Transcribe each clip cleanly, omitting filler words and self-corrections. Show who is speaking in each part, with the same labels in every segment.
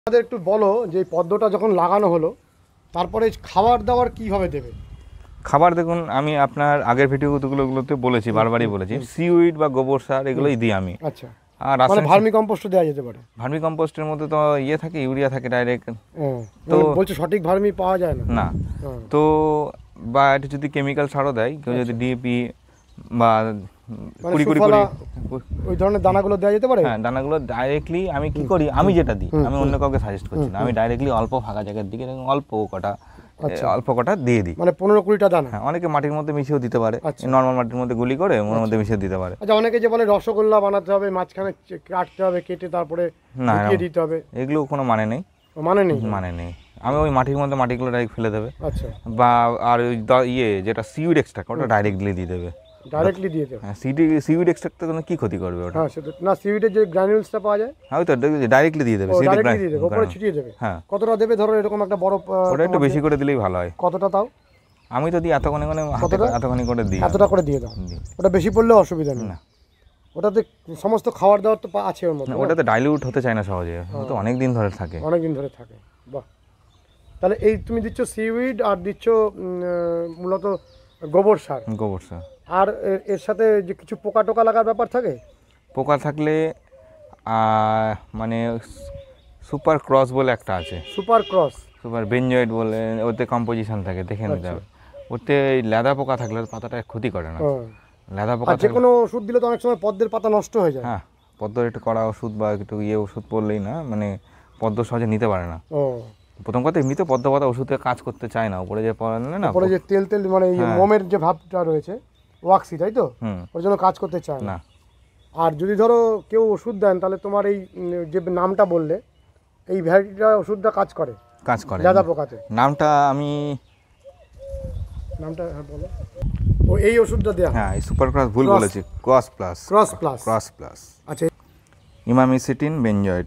Speaker 1: আমাদের একটু বলো যে পদ্মটা যখন লাগানো হলো তারপরে খাবার দাবার কিভাবে দেবে?
Speaker 2: খাবার দেখুন, আমি আপনার আগের ভিডিওগুলোতে বলেছি, বারবারই বলেছি, সিউইড বা গোবর সার এগুলোই দিই আমি।
Speaker 1: আচ্ছা,
Speaker 2: আর
Speaker 1: মানে ভার্মি কম্পোস্ট দেওয়া যেতে পারে?
Speaker 2: ভার্মি কম্পোস্টের মধ্যে তো ইয়ে থাকে, ইউরিয়া থাকে ডাইরেক্ট।
Speaker 1: তো বলছো সঠিক ভার্মি পাওয়া যায় না?
Speaker 2: না। তো বা এটা যদি কেমিক্যাল সারও দেয় কেউ, যদি ডিএপি বা কুড়ি কুড়ি করে
Speaker 1: ওই ধরনের দানাগুলো দেওয়া যেতে পারে?
Speaker 2: হ্যাঁ, দানাগুলো ডাইরেক্টলি আমি কি করি, আমি যেটা দিই, আমি অন্য কাউকে সাজেস্ট করছি না, আমি ডাইরেক্টলি অল্প ফাঁকা জায়গার দিকে অল্প কটা দিয়ে দিই।
Speaker 1: মানে 15-20টা দানা?
Speaker 2: হ্যাঁ, অনেকে মাটির মধ্যে মিশিয়েও দিতে পারে, নর্মাল মাটির মধ্যে গুলি করে ওর মধ্যে মিশিয়ে দিতে পারে।
Speaker 1: আচ্ছা, অনেকে যে বলে রসগোল্লা বানাতে হবে, মাঝখানে কাটতে হবে, কেটে তারপরে ঢুকিয়ে দিতে হবে,
Speaker 2: এগুলো কোনো মানে নেই। মানে নেই। আমি ওই মাটির মধ্যে মাটিগুলো ডাইরেক্ট ফেলে দেবে।
Speaker 1: আচ্ছা।
Speaker 2: বা আর ওই যেটা সিউইড এক্সট্রাক্ট, ওটা ডাইরেক্টলি দিয়ে দেবে।
Speaker 1: ডাইরেক্টলি দিয়ে দেবে?
Speaker 2: হ্যাঁ, সিউইড এক্সট্রাক্ট তো কি ক্ষতি করবে ওটা?
Speaker 1: হ্যাঁ, সেটা না, সিউইডের যে গ্রানুলসটা পাওয়া যায়,
Speaker 2: হ্যাঁ, ওই তো ডাইরেক্টলি দিয়ে দেবে।
Speaker 1: ডাইরেক্টলি দিয়ে দেবে, উপরে ছিটিয়ে দেবে।
Speaker 2: হ্যাঁ।
Speaker 1: কতটা দেবে ধরো এরকম একটা বড়?
Speaker 2: ওটা একটু বেশি করে দিলেই ভালো হয়।
Speaker 1: কতটা তাও?
Speaker 2: আমি তো দিই এতখানি করে দিই।
Speaker 1: এতটা করে দিয়ে দাও? ওটা বেশি পড়লেও অসুবিধা নেই? না, ওটাতে সমস্ত খাবার দাবার তো আছে ওর মধ্যে।
Speaker 2: ওটাতে ডাইলিউট হতে চায় না সহজে, ওটা অনেক দিন ধরে থাকে।
Speaker 1: বাহ। তাহলে এই তুমি দিচ্ছ সিউইড আর দিচ্ছ মূলত গোবর সার। আর এর সাথে যে কিছু পোকা টোকা লাগার ব্যাপার থাকে?
Speaker 2: পোকা থাকলে মানে সুপার ক্রস বলে একটা আছে। সুপার বেঞ্জয়েড বলে, ওতে কম্পোজিশন থাকে, দেখে নিতে হবে। ওতে লেদা পোকা থাকলে পাতাটা ক্ষতি করে না। লেদা পোকা
Speaker 1: যে কোনো ওষুধ দিলে তো অনেক সময় পদ্মের পাতা নষ্ট হয়ে যায়।
Speaker 2: হ্যাঁ, পদ্মের একটু কড়া ওষুধ বা একটু ওষুধ পড়লেই না, মানে পদ্ম সহজে নিতে পারে না। প্রথম কথা, এমনিতে পদ্ম পাতা ওষুধে কাজ করতে চায় না, উপরে যে পড়ালে না,
Speaker 1: উপরে যে তেল মানে মোমের যে ভাবটা রয়েছে, ওয়াক্সি, তাই তো, ওর জন্য কাজ করতে চায় না। আর যদি ধরো কেউ ওষুধ দেন, তাহলে তোমার এই যে নামটা বললে, এই ভ্যারাইটিটা ওষুধটা কাজ করে লেদা পোকাতে? নামটা বলো। ও এই ওষুধটা দেয়া?
Speaker 2: হ্যাঁ, এই সুপার ক্রস ভুল বলেছি, ক্রস প্লাস। আচ্ছা, ইমামিসিটিন বেঞ্জয়েড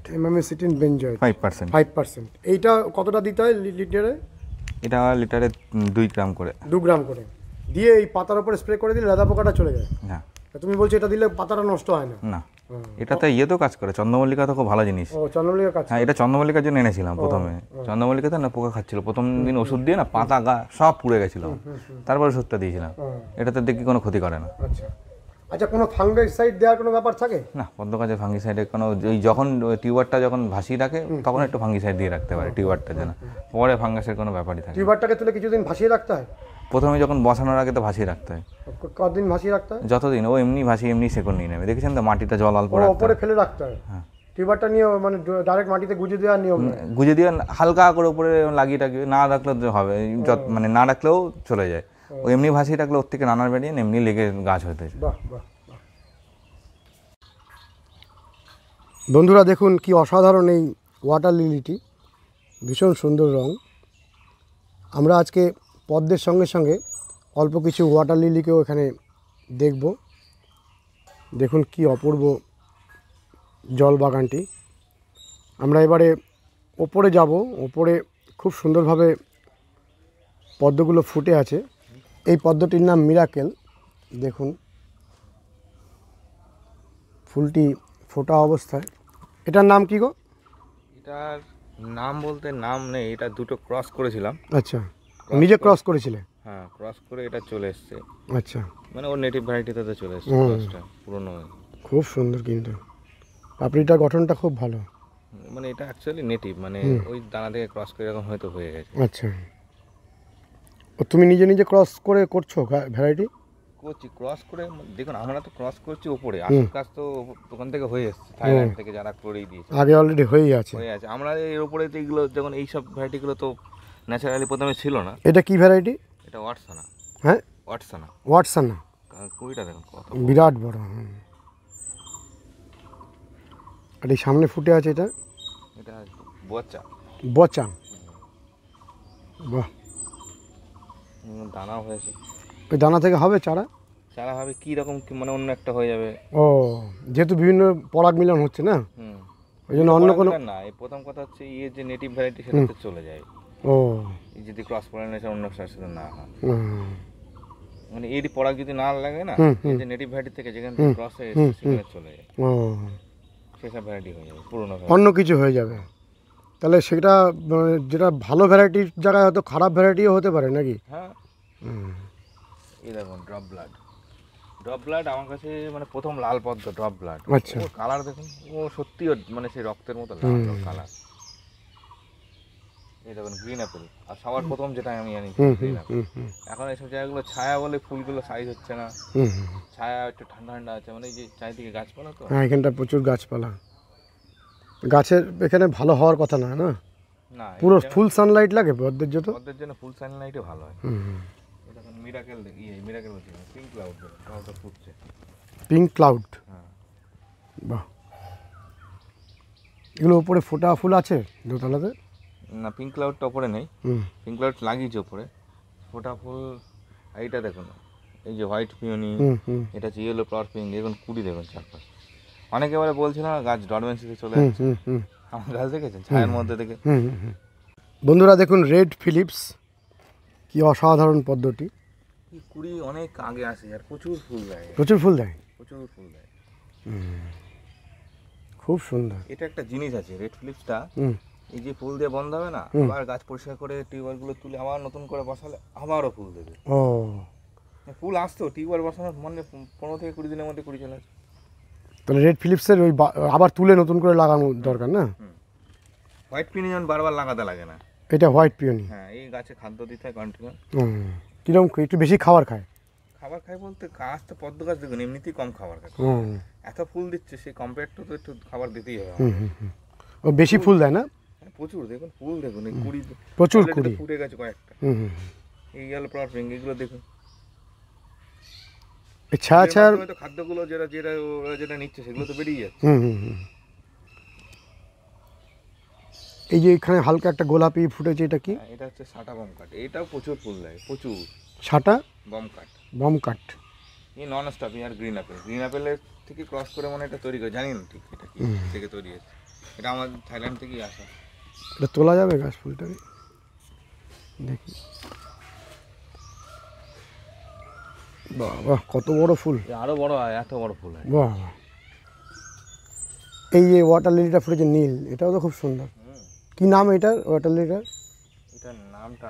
Speaker 1: 5%। এইটা কতটা দিতে হয় লিটারে?
Speaker 2: এটা লিটারে 2 গ্রাম করে।
Speaker 1: 2 গ্রাম করে দিয়ে এই পাতার উপরে স্প্রে করে দিলে লেদা পোকাটা চলে যায়?
Speaker 2: হ্যাঁ।
Speaker 1: তুমি বলছো এটা দিলে পাতাটা নষ্ট হয় না?
Speaker 2: না, এটাতে তো কাজ করে। চন্দ্রমল্লিকা তো খুব ভালো জিনিস।
Speaker 1: চন্দ্রমল্লিকা কাজ? হ্যাঁ,
Speaker 2: এটা চন্দ্রমল্লিকার জন্য এনেছিলাম প্রথমে। চন্দ্রমল্লিকাতে না পোকা খাচ্ছিল, প্রথম দিন ওষুধ দিয়ে না পাতা গা সব পুড়ে গেছিল, তারপর ওষুধটা দিয়েছিলাম। এটাতে দেখি কোনো ক্ষতি করে না।
Speaker 1: আচ্ছা, কোনো ফাঙ্গিসাইড দেওয়ার কোনো ব্যাপার থাকে?
Speaker 2: না, পদ্ম গাছে ফাঙ্গিসাইডের কোনো, ওই যখন টিউবারটা যখন ভাসিয়ে রাখে তখন একটু ফাঙ্গিসাইড দিয়ে রাখতে পারে টিউবারটা যেন, পরে ফাঙ্গাসের কোনো ব্যাপারই থাকে।
Speaker 1: টিউবারটাকে তুলে কিছুদিন ভাসিয়ে রাখতে হয়?
Speaker 2: প্রথমে যখন বসানোর আগে তো ভাসিয়ে রাখতে হয়।
Speaker 1: কতদিন ভাসিয়ে রাখতে হয়?
Speaker 2: যতদিন ও এমনি ভাসিয়ে এমনি সেকন্ড নিয়ে নেবে, দেখেছেন তো, মাটিটা জল অল্প
Speaker 1: উপরে ফেলে রাখতে হয়? হ্যাঁ। টিউবারটা নিয়ে মানে ডাইরেক্ট মাটিতে গুজে দেওয়ার নিয়ম?
Speaker 2: গুজে দিয়ে হালকা করে উপরে লাগিয়ে টাকিয়ে না রাখলেও হবে, মানে না রাখলেও চলে যায়। ও এমনি ভাসিয়ে রাখলে ওর থেকে নানার বেরিয়ে এমনি লেগে গাছ হতে।
Speaker 1: বন্ধুরা দেখুন কি অসাধারণ এই ওয়াটার লিলিটি, ভীষণ সুন্দর রং। আমরা আজকে পদ্মের সঙ্গে সঙ্গে অল্প কিছু ওয়াটার লিলিকেও এখানে দেখব। দেখুন কি অপূর্ব জল বাগানটি। আমরা এবারে ওপরে যাব, ওপরে খুব সুন্দরভাবে পদ্মগুলো ফুটে আছে। এই পদ্মটির নাম মিরাকেল। দেখুন ফুলটি ফোটা অবস্থায়। এটার নাম কি গো?
Speaker 2: এটার নাম বলতে নাম নেই, এটা দুটো ক্রস করেছিলাম।
Speaker 1: আচ্ছা, নিজে ক্রস করেছিলে?
Speaker 2: হ্যাঁ, ক্রস করে এটা চলে এসছে।
Speaker 1: আচ্ছা,
Speaker 2: মানে ওর নেটিভ ভ্যারাইটিতে তো চলে এসছে ক্রসটা, পুরনো।
Speaker 1: খুব সুন্দর, কিন্তু পাপড়িটার গঠনটা খুব ভালো।
Speaker 2: মানে এটা অ্যাকচুয়ালি নেটিভ, মানে ওই দানা থেকে ক্রস করে এরকম হয়তো হয়ে গেছে।
Speaker 1: আচ্ছা, তুমি নিজে নিজে ক্রস করে করছো ভ্যারাইটি?
Speaker 2: করছি ক্রস করে। দেখুন, আমরা তো ক্রস করছি উপরে, আসল কাজ তো ওখান থেকে হয়ে এসছে, থাইল্যান্ড থেকে যারা করেই দিয়েছে,
Speaker 1: আগে অলরেডি হয়ে আছে।
Speaker 2: আমরা এর উপরে তো এগুলো, যখন এইসব ভ্যারাইটিগুলো তো ন্যাচারালি প্রথমে ছিল না।
Speaker 1: এটা কি ভ্যারাইটি?
Speaker 2: এটা ওয়াটসানা।
Speaker 1: হ্যাঁ, ওয়াটসানা।
Speaker 2: কুড়িটা দেখুন কত
Speaker 1: বিরাট বড়। আর এই সামনে ফুটে আছে এটা বচা। বাহ,
Speaker 2: দানা হয়েছে।
Speaker 1: ওই দানা থেকে হবে চারা
Speaker 2: হবে কি রকম, মানে অন্য একটা হয়ে যাবে।
Speaker 1: যেহেতু বিভিন্ন পরাগ মিলন হচ্ছে না, ওই জন্য অন্য কোনো
Speaker 2: না। এই প্রথম কথা হচ্ছে যে নেটিভ ভ্যারাইটি সেটাতে চলে যায়। যদি ক্রস পলিনেশন অন্য সাথে না হয়, মানে এরই পরাগ যদি না লাগে না, এই যে নেটিভ ভ্যারাইটি থেকে যেখানে ক্রস হয়ে সেখানে চলে যায়, সেসব ভ্যারাইটি হয়ে যাবে, পুরনো
Speaker 1: অন্য কিছু হয়ে যাবে। তাহলে সেটা মানে যেটা ভালো ভ্যারাইটির জায়গায় হয়তো খারাপ ভ্যারাইটিও হতে পারে নাকি?
Speaker 2: হ্যাঁ, এই দেখুন ড্রপ ব্লাড আমার কাছে মানে প্রথম লাল পদ্ম ড্রপ ব্লাড।
Speaker 1: আচ্ছা।
Speaker 2: ও কালার দেখুন, ও সত্যি মানে সেই রক্তের মতো লাল কালার। এই দেখুন গ্রিন অ্যাপেল, আর সবার প্রথম যেটা আমি আনি গ্রিন অ্যাপেল। এখন এইসব জায়গাগুলো ছায়া বলে ফুলগুলো সাইজ হচ্ছে না, ছায়া একটু ঠান্ডা ঠান্ডা আছে, মানে এই যে চারিদিকে গাছপালা তো।
Speaker 1: হ্যাঁ, এখানটা প্রচুর গাছপালা, গাছের এখানে ভালো হওয়ার কথা না, না
Speaker 2: না
Speaker 1: পুরো ফুল সানলাইট লাগে পদ্মের জন্য।
Speaker 2: পদ্মের জন্য ফুল সানলাইটে ভালো হয়। এখন মিরাকেল মিরাকেল হচ্ছে পিঙ্ক ক্লাউড, ক্লাউডটা ফুটছে।
Speaker 1: পিঙ্ক ক্লাউড,
Speaker 2: হ্যাঁ
Speaker 1: বাহ। এগুলো উপরে ফোটা ফুল আছে দোতলাতে?
Speaker 2: না, পিঙ্ক ক্লাউডটা ওপরে নেই, পিঙ্ক ক্লাউড লাগিয়েছে ওপরে, ফোটা ফুল। এইটা দেখুন, এই যে হোয়াইট পিওনি, এটা হচ্ছে ইয়েলো ফ্লাওয়ার পিঙ্ক। দেখুন কুড়ি দেখুন চারপাশে। অনেকে বলে বলছে না গাছ ডরমেন্সিতে চলে যাচ্ছে, আমার গাছ দেখেছেন ছায়ের মধ্যে থেকে।
Speaker 1: বন্ধুরা দেখুন রেড ফিলিপস, কি অসাধারণ পদ্মটি।
Speaker 2: কুড়ি অনেক আগে আসে আর প্রচুর ফুল দেয়,
Speaker 1: প্রচুর ফুল দেয়,
Speaker 2: প্রচুর ফুল দেয়,
Speaker 1: খুব সুন্দর।
Speaker 2: এটা একটা জিনিস আছে রেড ফিলিপসটা, এই যে ফুল দিয়ে বন্ধ হবে না, আবার গাছ পরিষ্কার করে টিউবওয়েলগুলো তুলে আবার নতুন করে বসালে আবারও ফুল দেবে।
Speaker 1: ও,
Speaker 2: ফুল আসতো টিউবওয়েল বসানোর মনে 15 থেকে 20 দিনের মধ্যে কুড়ি চলে আসে।
Speaker 1: তাহলে রেড ফিলিপসের ওই আবার তুলে নতুন করে লাগানো দরকার না?
Speaker 2: হোয়াইট পিওনি যেমন বারবার লাগাতে লাগে না,
Speaker 1: এটা হোয়াইট পিওনি।
Speaker 2: হ্যাঁ, এই গাছে খাদ্য দিতে হয় কন্টিনিউ।
Speaker 1: কিরকম একটু বেশি খাবার খায়?
Speaker 2: খাবার খায় বলতে গাছ তো পদ্ম গাছ দেখুন এমনিতেই কম খাবার খায়, এত ফুল দিচ্ছে সেই কম্পেয়ার তো একটু খাবার দিতেই হবে।
Speaker 1: ও বেশি ফুল দেয় না?
Speaker 2: প্রচুর দেখুন ফুল, দেখুন এই কুড়ি
Speaker 1: প্রচুর কুড়ি
Speaker 2: ফুটে গেছে কয়েকটা। এই গেল ফ্লাওয়ার পিঙ্ক, এগুলো দেখুন
Speaker 1: ছায়া ছায়া
Speaker 2: তো খাদ্যগুলো যেটা যেটা ওরা যেটা নিচ্ছে সেগুলো তো বেরিয়ে যাচ্ছে।
Speaker 1: এই যে এখানে হালকা একটা গোলাপি ফুটেছে, এটা কি?
Speaker 2: এটা হচ্ছে সাটা বম কাট, এটাও প্রচুর ফুল দেয়, প্রচুর।
Speaker 1: সাটা
Speaker 2: বম কাট,
Speaker 1: কাট
Speaker 2: এই নন স্টপ। আর গ্রিন অ্যাপেলের থেকে ক্রস করে মানে এটা তৈরি করে, জানি না ঠিক এটা কি থেকে তৈরি হয়েছে, এটা আমার থাইল্যান্ড থেকেই আসা।
Speaker 1: এটা তোলা যাবে গাছ ফুলটাকে দেখি? বাহ বাহ, কত বড় ফুল,
Speaker 2: আরো বড় হয়, এত বড় ফুল হয়।
Speaker 1: বাহ। এই যে ওয়াটার লিলিটা ফুটেছে নীল, এটাও তো খুব সুন্দর। কি নাম এটার, ওয়াটার লিলিটার?
Speaker 2: এটার নামটা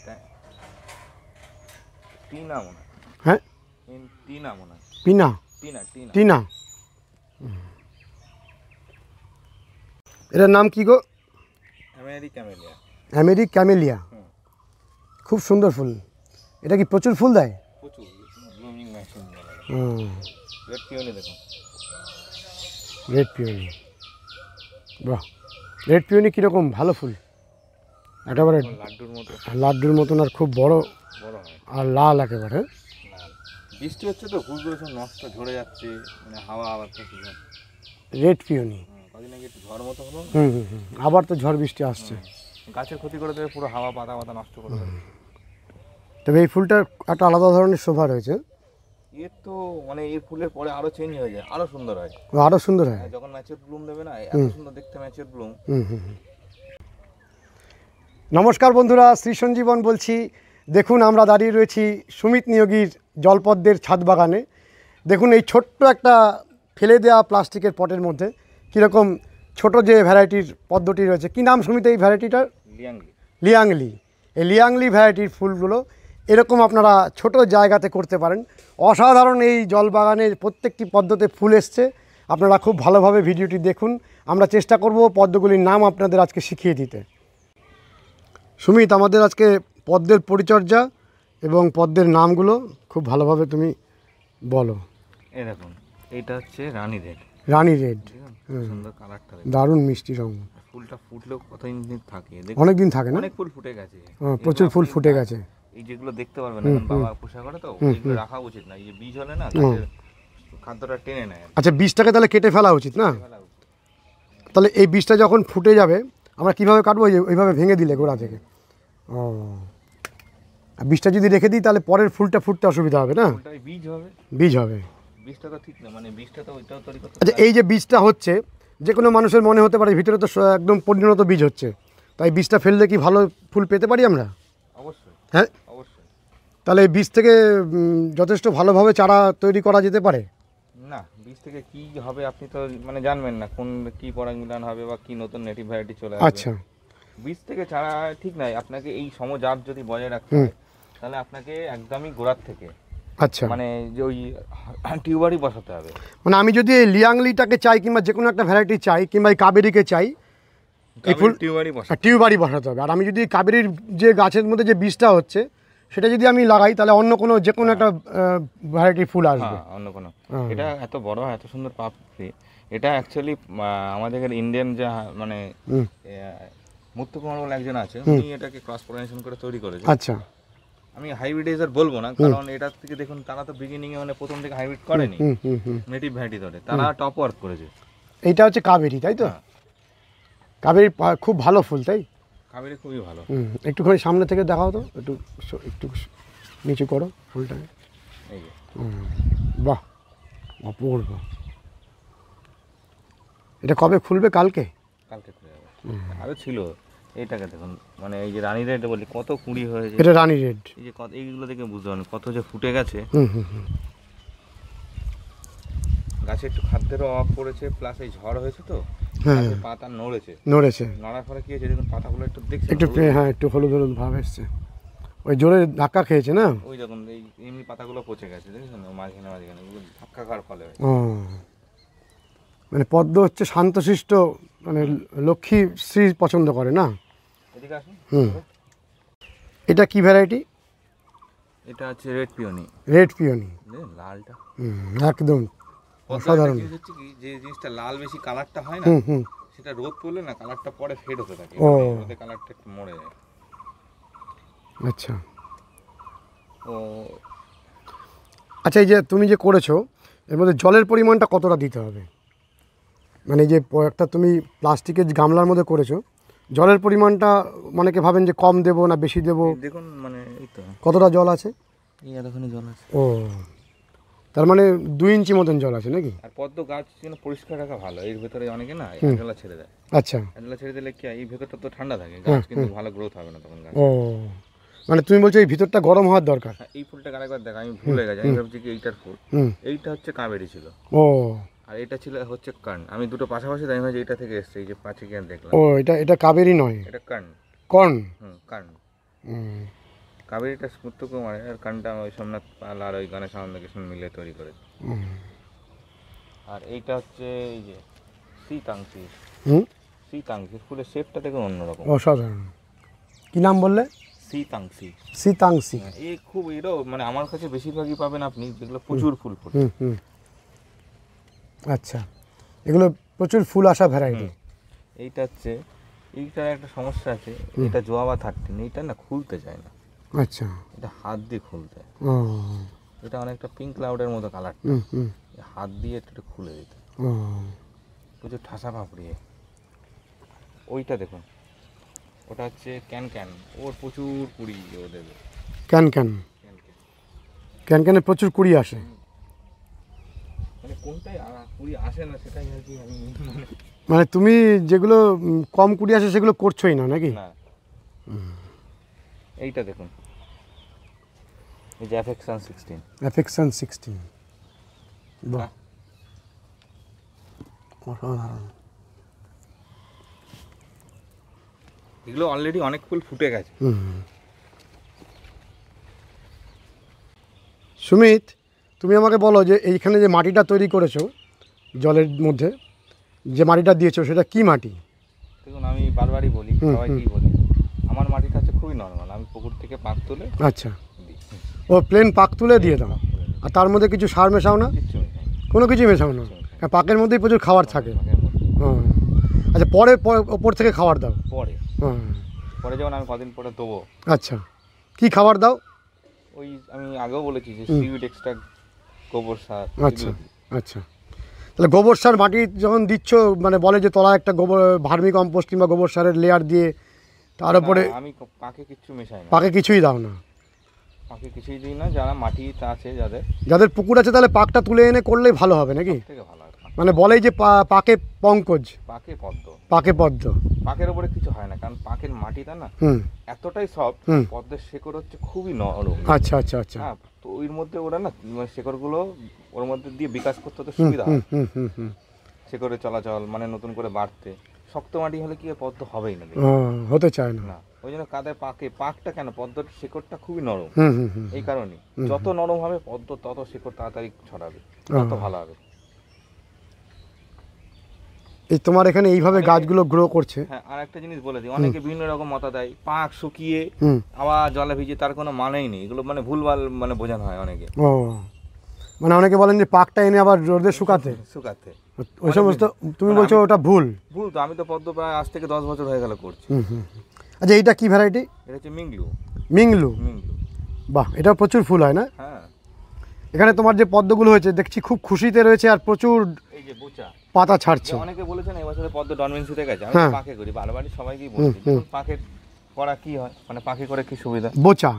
Speaker 2: টিনা মনে হয়।
Speaker 1: হ্যাঁ,
Speaker 2: টিনা মনে হয়,
Speaker 1: পিনা,
Speaker 2: টিনা টিনা
Speaker 1: টিনা। এটার নাম কি গো? আমেরিক ক্যামেলিয়া। খুব সুন্দর ফুল। এটা কি প্রচুর ফুল দেয়?
Speaker 2: প্রচুর ব্লুমিং মেশিন। রেড পিওনি দেখুন,
Speaker 1: রেড পিওনি, বাহ। রেড পিওনি কীরকম ভালো ফুল, একেবারে লাড্ডুর মতন, আর খুব বড়
Speaker 2: বড় হয়,
Speaker 1: আর লাল একেবারে।
Speaker 2: বৃষ্টি হচ্ছে তো ফুলগুলো সব নষ্ট, ঝরে যাচ্ছে, মানে হাওয়া আবার
Speaker 1: রেড পিওনি
Speaker 2: কদিন আগে একটু ঝড় মতো হলো,
Speaker 1: আবার তো ঝড় বৃষ্টি আসছে,
Speaker 2: গাছের ক্ষতি করে দেবে, পুরো হাওয়া পাতা পাতা নষ্ট করে দেবে।
Speaker 1: তবে এই ফুলটার একটা আলাদা ধরনের শোভা রয়েছে।
Speaker 2: এর তো মানে এই ফুলের পরে আরো চেঞ্জ হয়ে যায়, আরো সুন্দর হয়,
Speaker 1: আরো সুন্দর হয়
Speaker 2: যখন ম্যাচিউর ব্লুম দেবে না, এত সুন্দর দেখতে ম্যাচিউর ব্লুম।
Speaker 1: নমস্কার বন্ধুরা, শ্রী সঞ্জীবন বলছি। দেখুন আমরা দাঁড়িয়ে রয়েছি সুমিত নিয়োগীর জলপদ্মের ছাদ বাগানে। দেখুন এই ছোট্ট একটা ফেলে দেওয়া প্লাস্টিকের পটের মধ্যে কীরকম ছোট যে ভ্যারাইটির পদ্মটি রয়েছে। কী নাম সুমিত এই ভ্যারাইটিটার? লিয়াংলি। এই লিয়াংলি ভ্যারাইটির ফুলগুলো এরকম আপনারা ছোট জায়গাতে করতে পারেন। অসাধারণ এই জল বাগানের প্রত্যেকটি পদ্মতে ফুল এসছে। আপনারা খুব ভালোভাবে ভিডিওটি দেখুন, আমরা চেষ্টা করব পদ্মগুলির নাম আপনাদের আজকে শিখিয়ে দিতে। সুমিত, আমাদের আজকে পদ্মের পরিচর্যা এবং পদ্মের নামগুলো খুব ভালোভাবে তুমি বলো।
Speaker 2: এই দেখুন, এটা হচ্ছে রানী রেড, সুন্দর কালারটা,
Speaker 1: দারুণ মিষ্টি রঙ।
Speaker 2: ফুলটা ফুটলেও কতদিন থাকে,
Speaker 1: অনেক দিন থাকে না?
Speaker 2: অনেক ফুল ফুটে গেছে,
Speaker 1: প্রচুর ফুল ফুটে গেছে।
Speaker 2: এই যেগুলো দেখতে পারবেন এখন বাবা পোষা করে, তো এইগুলো রাখা উচিত না, এই যে বীজ হলে না খাদ্যটা টেনে নেয়।
Speaker 1: আচ্ছা, বীজটাকে তাহলে কেটে ফেলা উচিত না? তাহলে এই বীজটা যখন ফুটে যাবে আমরা কিভাবে কাটবো? ওইভাবে ভেঙে দিলে গোড়া থেকে? ও, আর বীজটা যদি রেখে দিই তাহলে পরের ফুলটা ফুটতে অসুবিধা হবে না? বীজ হবে, বীজটা তো ঠিক না, মানে বীজটা তো ওইটাও তৈরি করতে। আচ্ছা, এই যে বীজটা হচ্ছে, যে কোনো মানুষের মনে হতে পারে ভিতরে তো একদম পরিণত বীজ হচ্ছে, তাই বীজটা ফেললে কি ভালো ফুল পেতে পারি আমরা?
Speaker 2: অবশ্যই,
Speaker 1: হ্যাঁ
Speaker 2: অবশ্যই।
Speaker 1: তাহলে এই বীজ থেকে যথেষ্ট ভালোভাবে চারা তৈরি করা যেতে পারে
Speaker 2: না? বীজ থেকে কি হবে আপনি তো মানে জানবেন না, কোন কি পরাগ মিলন হবে বা কি নতুন নেটিভ ভ্যারাইটি চলে আসবে।
Speaker 1: আচ্ছা,
Speaker 2: বীজ থেকে চারা ঠিক নাই, আপনাকে এই সমজাত যদি বজায় রাখতে হয় তাহলে আপনাকে একদমই গোড়ার থেকে,
Speaker 1: আচ্ছা,
Speaker 2: মানে যে ওই টিউবারই বসাতে হবে।
Speaker 1: মানে আমি যদি এই লিয়াংলিটাকে চাই কিংবা যে কোনো একটা ভ্যারাইটি চাই কিংবা এই কাবেরিকে চাই, এই ফুল
Speaker 2: টিউবারই বসাতে
Speaker 1: টিউবারই বসাতে হবে। আর আমি যদি কাবেরির যে গাছের মধ্যে যে বীজটা হচ্ছে সেটা যদি আমি লাগাই তাহলে অন্য কোনো যে কোনো একটা ভ্যারাইটির ফুল আসবে।
Speaker 2: হ্যাঁ, অন্য কোনো। এটা এত বড় এত সুন্দর পাপড়ি, এটা অ্যাকচুয়ালি আমাদের ইন্ডিয়ান যে মানে মুক্ত কুমার বলে একজন আছে, উনি এটাকে ক্রস পলিনেশন করে তৈরি করেছে।
Speaker 1: আচ্ছা,
Speaker 2: আমি হাইব্রিডাইজার বলবো না, কারণ এটার থেকে দেখুন তারা তো বিগিনিং এ মানে প্রথম থেকে হাইব্রিড করেনি, নেটিভ ভ্যারাইটি ধরে তারা টপ ওয়ার্ক করেছে।
Speaker 1: এইটা হচ্ছে কাবেরি, তাই তো? কাবেরি খুব ভালো ফুল, তাই?
Speaker 2: কাবেরি খুবই ভালো।
Speaker 1: একটুখানি সামনে থেকে দেখাও তো, একটু একটু নিচু করো ফুলটাকে।
Speaker 2: এই যে
Speaker 1: বাহ, অপূর্ব। এটা কবে খুলবে? কালকে?
Speaker 2: কালকে খুলে যাবে। আরও ছিল, এইটাকে দেখুন, মানে এই যে রানী রেড বলি কত কুঁড়ি হয়েছে।
Speaker 1: এটা রানী রেড।
Speaker 2: এই যে কত, এইগুলো দেখে বুঝতে পারেন কত যে ফুটে গেছে। গাছে একটু খাদ্যেরও অভাব পড়েছে, প্লাস এই ঝড় হয়েছে তো, পাতা নড়েছে, নড়ার ফলে কি হয়েছে দেখুন পাতাগুলো একটু দেখছে
Speaker 1: একটু, হ্যাঁ একটু হলুদ হলুদ ভাব এসছে, ওই জোরে ধাক্কা খেয়েছে না?
Speaker 2: ওই যখন এই এমনি পাতাগুলো পচে গেছে দেখেছেন, মাঝখানে মাঝখানে ধাক্কা খাওয়ার ফলে।
Speaker 1: মানে পদ্ম হচ্ছে শান্তশিষ্ট, মানে লক্ষ্মী শ্রী পছন্দ করে না?
Speaker 2: এদিকে আসুন।
Speaker 1: এটা কি ভ্যারাইটি?
Speaker 2: এটা হচ্ছে রেড পিওনি।
Speaker 1: রেড পিওনি,
Speaker 2: লালটা
Speaker 1: একদম অসাধারণ।
Speaker 2: হচ্ছে কি, যে জিনিসটা লাল বেশি কালারটা হয় না, সেটা রোদ পড়লে না কালারটা পরে ফেড হতে থাকে, রোদে কালারটা একটু মরে যায়।
Speaker 1: আচ্ছা,
Speaker 2: ও
Speaker 1: আচ্ছা, এই যে তুমি যে করেছো এর মধ্যে জলের পরিমাণটা কতটা দিতে হবে? মানে যে একটা তুমি প্লাস্টিকের গামলার মধ্যে করেছো, জলের পরিমাণটা অনেকে ভাবেন যে কম দেবো না বেশি দেবো,
Speaker 2: দেখুন মানে এই তো
Speaker 1: কতটা জল আছে?
Speaker 2: এই এতখানি জল আছে।
Speaker 1: ও, তার মানে 2 ইঞ্চি মতন জল আছে নাকি?
Speaker 2: আর পদ্ম গাছ যেন পরিষ্কার রাখা ভালো, এর ভেতরে অনেকে না অ্যাঞ্জেলা ছেড়ে দেয়।
Speaker 1: আচ্ছা,
Speaker 2: অ্যাঞ্জেলা ছেড়ে দিলে কি এই ভেতরটা তো ঠান্ডা থাকে, গাছ কিন্তু ভালো গ্রোথ হবে না তখন গাছ।
Speaker 1: ও, মানে তুমি বলছো এই ভিতরটা গরম হওয়ার দরকার?
Speaker 2: এই ফুলটাকে আরেকবার দেখা, আমি ভুলে গেছি, আমি ভাবছি কি এইটার ফুল, এইটা হচ্ছে কাবেরি ছিল।
Speaker 1: ও,
Speaker 2: আর এটা ছিল হচ্ছে কার্ন, আমি দুটো পাশাপাশি তাই ভাবছি এইটা থেকে এসছে, এই যে পাঁচে কি দেখলাম।
Speaker 1: ও, এটা কাবেরি নয়,
Speaker 2: এটা কার্ন।
Speaker 1: কর্ন।
Speaker 2: কার্ন। কাবেরিটা মুক্ত কুমার, আর কার্নটা ওই সোমনাথ পাল আর ওই গণেশ আনন্দ কৃষ্ণ মিলে তৈরি করেছে। আর এইটা হচ্ছে এই যে সীতাংশী। সীতাংশী ফুলের শেপটা দেখুন অন্যরকম,
Speaker 1: অসাধারণ। কি নাম বললে?
Speaker 2: সীতাংশী।
Speaker 1: সীতাংশী।
Speaker 2: এই খুব এটাও মানে আমার কাছে বেশিরভাগই পাবেন আপনি যেগুলো প্রচুর ফুল ফোটে।
Speaker 1: আচ্ছা, এগুলো প্রচুর ফুল আসা ভ্যারাইটি।
Speaker 2: এইটা হচ্ছে, এইটার একটা সমস্যা আছে, এটা জোয়াবা 13, এইটা না খুলতে চায় না।
Speaker 1: আচ্ছা,
Speaker 2: এটা হাত দিয়ে খুলতে হয়।
Speaker 1: ও,
Speaker 2: এটা অনেকটা পিঙ্ক ক্লাউডের মতো কালারটা, হাত দিয়ে একটু খুলে দিতে,
Speaker 1: ও,
Speaker 2: প্রচুর ঠাসা পাপড়িয়ে। ওইটা দেখুন, ওটা হচ্ছে ক্যান ক্যান, ওর প্রচুর কুড়ি ও দেবে।
Speaker 1: ক্যানে প্রচুর কুড়ি আসে,
Speaker 2: মানে কোনটাই কুড়ি আসে না সেটাই আর কি আমি
Speaker 1: মানে তুমি যেগুলো কম কুড়ি আসে সেগুলো করছোই না নাকি?
Speaker 2: না। এইটা দেখুন, এই যে অ্যাফেকশন
Speaker 1: 16। বাহ, অসাধারণ।
Speaker 2: এগুলো অলরেডি অনেক ফুল ফুটে গেছে।
Speaker 1: সুমিত, তুমি আমাকে বলো যে এইখানে যে মাটিটা তৈরি করেছো জলের মধ্যে, যে মাটিটা দিয়েছো সেটা কি মাটি?
Speaker 2: দেখুন আমি বারবারই বলি, সবাইকেই বলি, আমার মাটিটা হচ্ছে খুবই নর্মাল, আমি পুকুর থেকে পাক তুলে।
Speaker 1: আচ্ছা, ও প্লেন পাক তুলে দিয়ে দাও, আর তার মধ্যে কিছু সার মেশাও না? কোনো কিছু মেশাও না, পাকের মধ্যেই প্রচুর খাবার থাকে। আচ্ছা, পরে ওপর থেকে খাবার দাও?
Speaker 2: পরে যেমন আমি কদিন পরে দেবো।
Speaker 1: আচ্ছা, কি খাবার দাও?
Speaker 2: ওই আমি আগেও বলেছি যে সিউইড এক্সট্রা, গোবর সার।
Speaker 1: আচ্ছা আচ্ছা, তাহলে গোবর সার মাটি যখন দিচ্ছ, মানে বলে যে তলায় একটা গোবর ভার্মি কম্পোস্ট কিংবা গোবর সারের লেয়ার দিয়ে তার উপরে?
Speaker 2: আমি পাকে কিছু মেশাই না।
Speaker 1: পাকে কিছুই দাও না?
Speaker 2: পাকে কিছুই দিই না, যারা মাটিতে আছে,
Speaker 1: যাদের পুকুর আছে তাহলে পাকটা তুলে এনে করলেই ভালো হবে নাকি?
Speaker 2: থেকে ভালো হয়।
Speaker 1: মানে বলেই যে পাকে পঙ্কজ,
Speaker 2: পাকে পদ্ম,
Speaker 1: পাকে পদ্ম।
Speaker 2: পাকের উপরে কিছু হয় না, কারণ পাকের মাটিটা না এতটাই সফট, পদ্মের শেকড় হচ্ছে খুবই নরম।
Speaker 1: আচ্ছা আচ্ছা আচ্ছা,
Speaker 2: তো ওর মধ্যে ওরা না শেকড়গুলো ওর মধ্যে দিয়ে বিকাশ করতে তো সুবিধা হয়, শেকড়ের চলাচল মানে নতুন করে বাড়তে শক্ত মাটি হলে কি পদ্ম হবেই না,
Speaker 1: হতে চায় না।
Speaker 2: না, ওই জন্য কাদায় পাকটা কেন, পদ্মর শিকড়টা খুবই নরম,
Speaker 1: হুম।
Speaker 2: এই কারণে যত নরম হবে পদ্ম তত শিকড় তাড়াতাড়ি ছড়াবে, তত ভালো হবে।
Speaker 1: এই তোমার এখানে এইভাবে গাছগুলো গ্রো করছে।
Speaker 2: হ্যাঁ, আর একটা জিনিস বলে দিই, অনেকে বিভিন্ন রকম মতা দেয়, পাক শুকিয়ে আবার জলে ভিজে, তার কোনো মানেই নেই, এগুলো মানে ভুলভাল মানে বোঝানো হয় অনেকে।
Speaker 1: মানে অনেকে বলেন যে পাকটা এনে আবার রোদে শুকাতে, ওই সমস্ত, তুমি বলছো ওটা ভুল।
Speaker 2: তো আমি তো পদ্ম প্রায় আজ থেকে 10 বছর হয়ে গেল করছি।
Speaker 1: আচ্ছা, এইটা কি ভ্যারাইটি?
Speaker 2: এটা হচ্ছে মিংলু।
Speaker 1: মিংলু, বাহ, এটা প্রচুর ফুল হয় না?
Speaker 2: হ্যাঁ।
Speaker 1: এখানে তোমার যে পদ্মগুলো হয়েছে দেখছি খুব খুশিতে রয়েছে আর প্রচুর
Speaker 2: এই যে বোচা
Speaker 1: পাতা ছাড়ছে।
Speaker 2: অনেকে বলেছেন এই বছরে পদ্ম ডরমেন্সিতে গেছে, আমি পাকে করি বারবারই সবাইকেই বলছি পাকে করা কি হয়, মানে পাকে করে কি সুবিধা?
Speaker 1: বোচা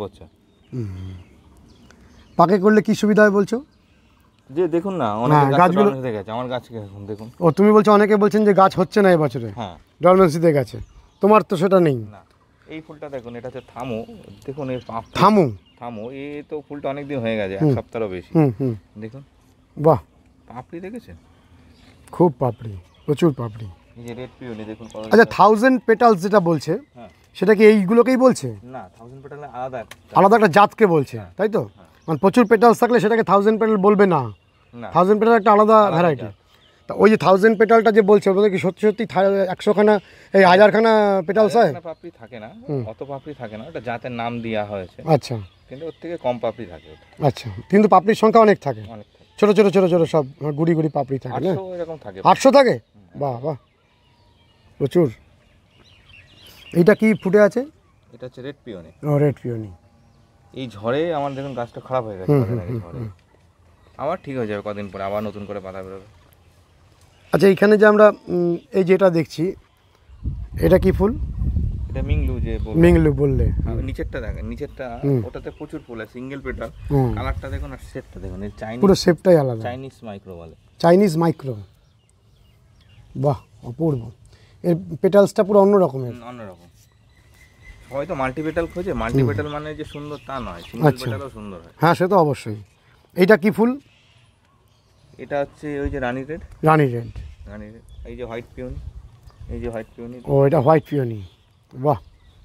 Speaker 1: পাকে করলে কি সুবিধা হয় বলছো?
Speaker 2: যে দেখুন না, অনেক গাছগুলো ডরমেন্সিতে গেছে, আমার গাছকে এখন দেখুন।
Speaker 1: ও, তুমি বলছো অনেকে বলছেন যে গাছ হচ্ছে না এবছরে,
Speaker 2: হ্যাঁ,
Speaker 1: ডরমেন্সিতে গেছে, তোমার তো সেটা নেই
Speaker 2: না। এই ফুলটা দেখুন, এটা হচ্ছে থামো, দেখুন এই থামো, এই তো ফুলটা অনেক দিন হয়ে গেছে, এক সপ্তাহেরও বেশি। দেখুন,
Speaker 1: বাহ,
Speaker 2: পাপড়ি দেখেছেন?
Speaker 1: খুব পাপড়ি, প্রচুর পাপড়ি।
Speaker 2: এই যে রেড পিওনি দেখুন।
Speaker 1: আচ্ছা, 1000 পেটালস যেটা বলছে, সেটা কি এইগুলোকেই বলছে?
Speaker 2: না, 1000 পেটাল
Speaker 1: আলাদা একটা জাতকে বলছে, তাই তো? মানে প্রচুর পেটালস থাকলে সেটাকে 1000 পেটাল বলবে না, 1000 পেটাল একটা আলাদা ভ্যারাইটি। তা ওই যে 1000 পেটালটা যে বলছে, ওটা কি সত্যি সত্যি 100খানা, এই 1000খানা পেটালস হয়?
Speaker 2: পাপড়ি থাকে না, অত পাপড়ি থাকে না, ওটা জাতের নাম দেওয়া হয়েছে।
Speaker 1: আচ্ছা,
Speaker 2: কিন্তু ওর থেকে কম পাপড়ি থাকে।
Speaker 1: আচ্ছা, কিন্তু পাপড়ির সংখ্যা অনেক থাকে, ছোট ছোট ছোট ছোট সব গুড়ি গুড়ি পাপড়ি থাকে না?
Speaker 2: 800 এরকম থাকে।
Speaker 1: 800 থাকে? বাহ বাহ, প্রচুর। এইটা কি ফুটে আছে?
Speaker 2: এটা হচ্ছে রেড পিওনি।
Speaker 1: ও, রেড পিওনি।
Speaker 2: এই ঝড়ে আমার দেখুন গাছটা খারাপ হয়ে গেছে, ঝড়ে আবার ঠিক হয়ে যাবে কদিন পরে, আবার নতুন করে পাতা বেরোবে।
Speaker 1: আচ্ছা, এইখানে যে আমরা এই যেটা দেখছি, এটা কি ফুল?
Speaker 2: এটা মিংলু। যে
Speaker 1: মিংলু বললে,
Speaker 2: নিচেরটা দেখেন, নিচেরটা ওটাতে প্রচুর ফুল আছে, সিঙ্গেল পেটাল, কালারটা দেখুন আর শেপটা দেখুন, এই চাইনিজ,
Speaker 1: পুরো শেপটাই আলাদা,
Speaker 2: চাইনিজ মাইক্রো বলে,
Speaker 1: চাইনিজ মাইক্রো। বাহ, অপূর্ব। এর পেটালসটা পুরো অন্য রকমের,
Speaker 2: অন্যরকম। হয়তো মাল্টি পেটাল খোঁজে, মাল্টি পেটাল মানে যে সুন্দর তা নয়, সিঙ্গেল পেটালও সুন্দর হয়।
Speaker 1: হ্যাঁ, সে তো অবশ্যই। এইটা কি ফুল?
Speaker 2: এটা হচ্ছে ওই যে রানী রেড। এই যে হোয়াইট পিওনি, এই যে হোয়াইট পিওনি।
Speaker 1: ও, এটা হোয়াইট পিওনি। বাহ,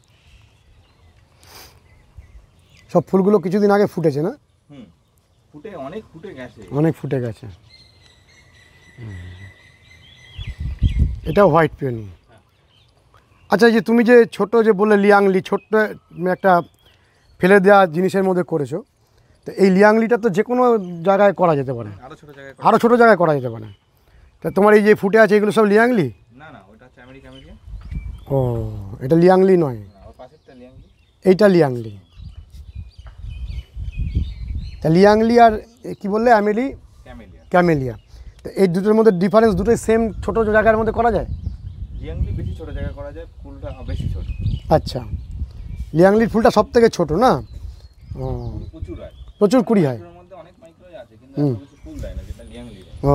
Speaker 1: সব ফুলগুলো কিছুদিন আগে ফুটেছে না?
Speaker 2: অনেক
Speaker 1: ফুটে গেছে। এটাও হোয়াইট পিওনি। আচ্ছা, এই যে তুমি যে ছোট যে বললে লিয়াংলি, ছোট্ট একটা ফেলে দেওয়া জিনিসের মধ্যে করেছো, তো এই লিয়াংলিটা তো যে কোনো জায়গায় করা যেতে পারে, আরও ছোটো জায়গায় করা যেতে পারে। তা তোমার এই যে ফুটে আছে এগুলো সব লিয়াংলি?
Speaker 2: না, ওটা হচ্ছে আমেরিকা।
Speaker 1: ও, এটা লিয়াংলি নয়, এইটা লিয়াংলি। তা লিয়াংলি আর কি বললে, ক্যামেলিয়া, তো এই দুটোর মধ্যে ডিফারেন্স, দুটোই সেম ছোটো জায়গার মধ্যে করা যায়?
Speaker 2: লিয়াংলি বেশি ছোট জায়গায় করা যায়, ফুলটা বেশি ছোট।
Speaker 1: আচ্ছা, লিয়াংলির ফুলটা সব থেকে ছোট না? ও, প্রচুর কুড়ি হয়। ও,